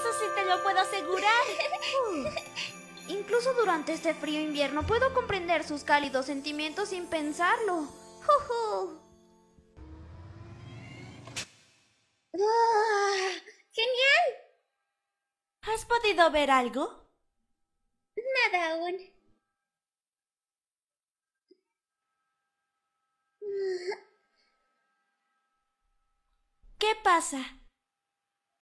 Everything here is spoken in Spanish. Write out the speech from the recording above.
Eso sí te lo puedo asegurar. Incluso durante este frío invierno puedo comprender sus cálidos sentimientos sin pensarlo. ¡Genial! ¿Has podido ver algo? Nada aún. ¿Qué pasa?